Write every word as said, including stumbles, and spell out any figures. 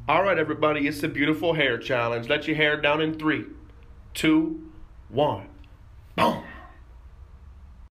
All right, everybody, it's a beautiful hair challenge. Let your hair down in three, two, one. Boom.